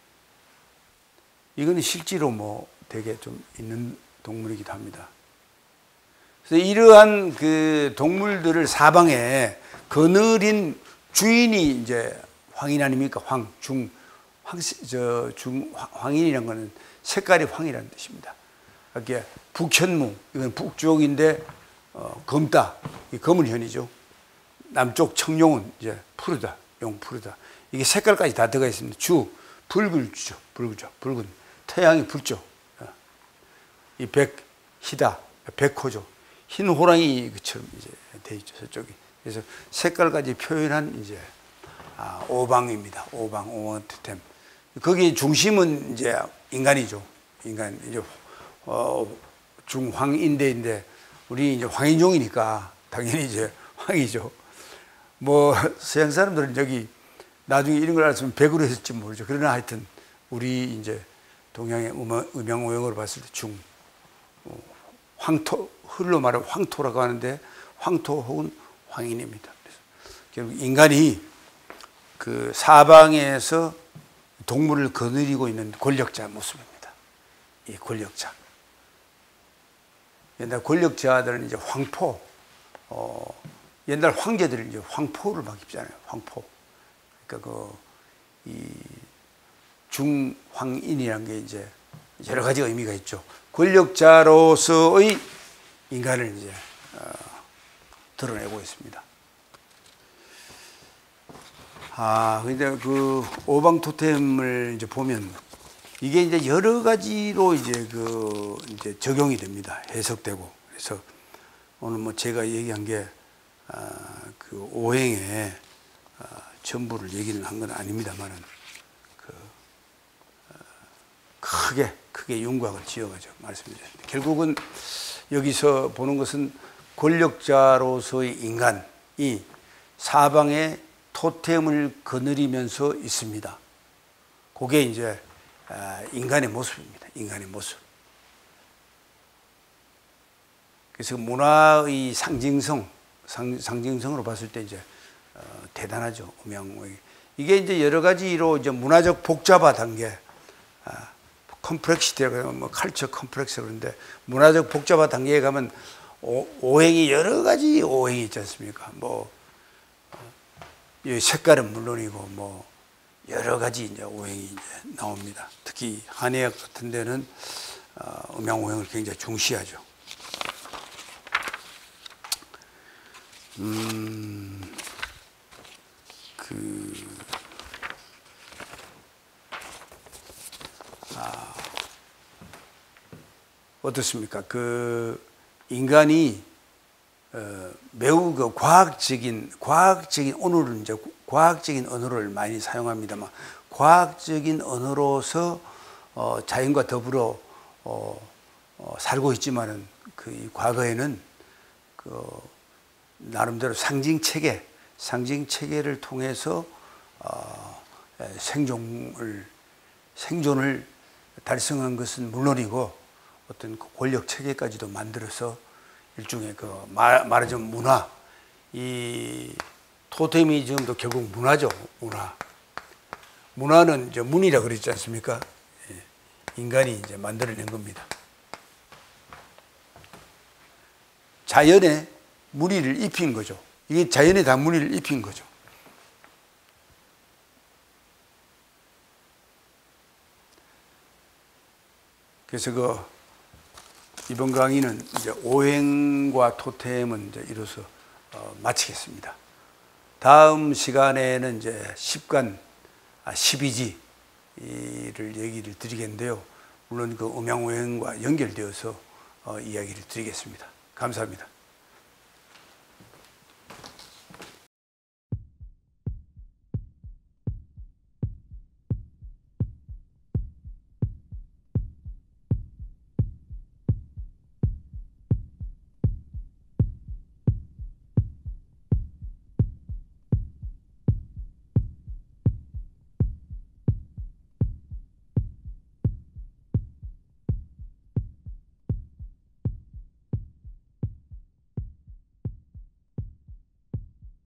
이거는 실제로 뭐 되게 좀 있는 동물이기도 합니다. 그래서 이러한 그 동물들을 사방에 거느린 주인이 이제 황인 아닙니까? 황, 중, 황, 저, 중, 황인이라는 거는 색깔이 황이라는 뜻입니다. 이렇게 북현무, 이건 북쪽인데, 어, 검다, 이 검은 현이죠. 남쪽 청룡은 이제 푸르다, 용 푸르다. 이게 색깔까지 다 들어가 있습니다. 주, 붉을 주죠. 붉죠. 붉은. 태양이 붉죠. 이 백, 희다, 백호죠. 흰 호랑이 그처럼 이제 돼 있죠. 저쪽이. 그래서 색깔까지 표현한 이제 아, 오방입니다. 오방, 오왕토템. 거기 중심은 이제 인간이죠. 인간 이제 어, 중황인대인데 우리 이제 황인종이니까 당연히 이제 황이죠. 뭐 서양 사람들은 여기 나중에 이런 걸 알았으면 백으로 했을지 모르죠. 그러나 하여튼 우리 이제 동양의 음양 오형으로 봤을 때 중 황토, 흘로 말하면 황토라고 하는데 황토 혹은 황인입니다. 그래서 결국 인간이 그 사방에서 동물을 거느리고 있는 권력자 모습입니다. 이 권력자. 옛날 권력자들은 이제 황포, 어, 옛날 황제들은 이제 황포를 막 입잖아요. 황포. 그러니까 그, 이 중황인이라는 게 이제 여러 가지 의미가 있죠. 권력자로서의 인간을 이제 어, 드러내고 있습니다. 아, 근데 그 오방 토템을 이제 보면 이게 이제 여러 가지로 이제 그 이제 적용이 됩니다. 해석되고. 그래서 오늘 뭐 제가 얘기한 게 아, 그 오행의 아, 전부를 얘기를 한 건 아닙니다만은 그 어, 크게 크게 윤곽을 지어가지고 말씀드렸습니다. 결국은 여기서 보는 것은 권력자로서의 인간이 사방에 토템을 거느리면서 있습니다. 그게 이제 인간의 모습입니다. 인간의 모습. 그래서 문화의 상징성, 상, 상징성으로 봤을 때 이제 어, 대단하죠. 음양오행. 이게 이제 여러 가지로 이제 문화적 복잡화 단계, 아, 컴플렉시티라고 하면 뭐 칼처 컴플렉스 그런데 문화적 복잡화 단계에 가면 오, 오행이 여러 가지 오행이 있지 않습니까? 뭐 이 색깔은 물론이고 뭐 여러 가지 이제 오행이 이제 나옵니다. 특히 한의학 같은 데는 어, 음양 오행을 굉장히 중시하죠. 음, 그, 아, 어떻습니까? 그 인간이 어, 매우 그 과학적인, 과학적인 언어를 이제 과학적인 언어를 많이 사용합니다만, 과학적인 언어로서 어, 자연과 더불어 어, 어, 살고 있지만은 그 과거에는 그 나름대로 상징 체계, 상징 체계를 통해서 어, 생존을 생존을 달성한 것은 물론이고 어떤 그 권력 체계까지도 만들어서 일종의 그 말, 말하자면 문화, 이 토테미즘도 결국 문화죠. 문화. 문화는 이제 문이라 그랬지 않습니까? 예. 인간이 이제 만들어낸 겁니다. 자연에 무리를 입힌 거죠. 이게 자연에 다 무리를 입힌 거죠. 그래서 그 이번 강의는 이제 오행과 토템은 이제 이로써 어, 마치겠습니다. 다음 시간에는 이제 십간, 아, 십이지를 얘기를 드리겠는데요. 물론 그 음양오행과 연결되어서 어, 이야기를 드리겠습니다. 감사합니다.